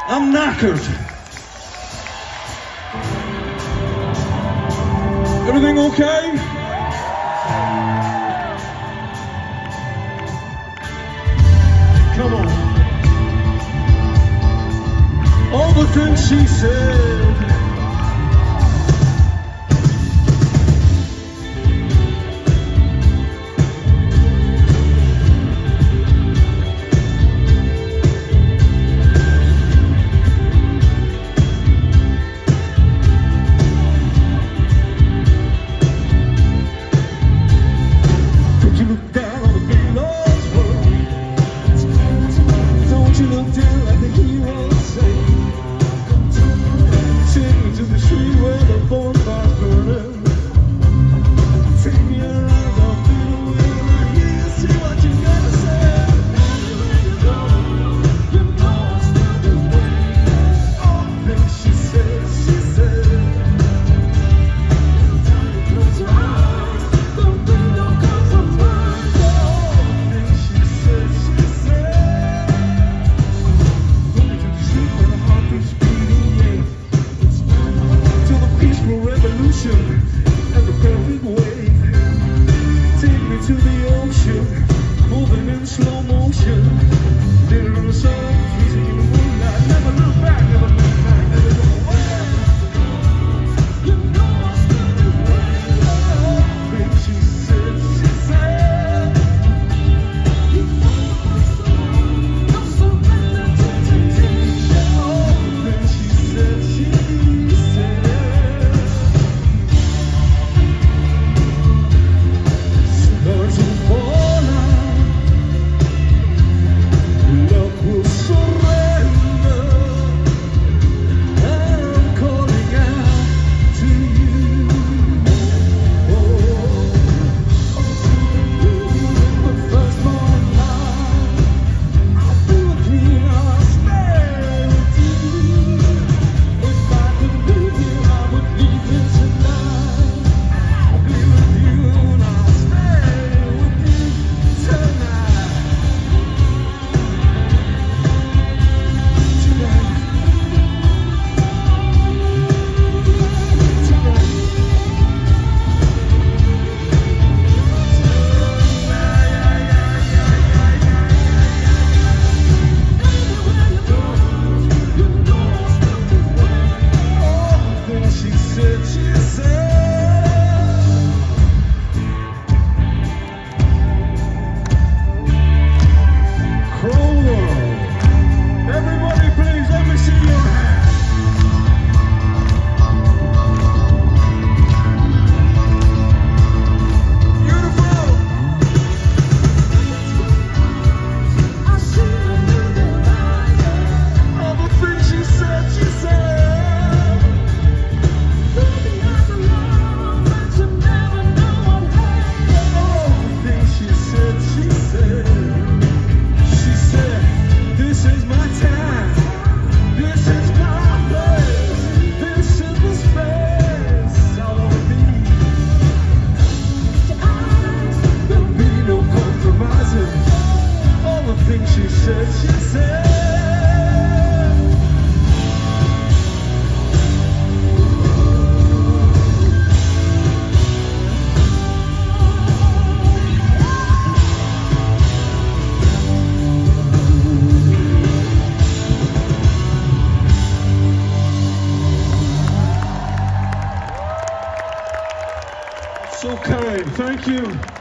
I'm knackered. Everything okay? Come on. All the things she said. And the perfect way. Take me to the ocean, moving in slow motion. Little sun, freezing in the moonlight. Never look back, never look back, never look away. You know I stood away. Oh, baby, she said. You know I'm surrender to temptation. Oh, baby, she said. So kind, thank you.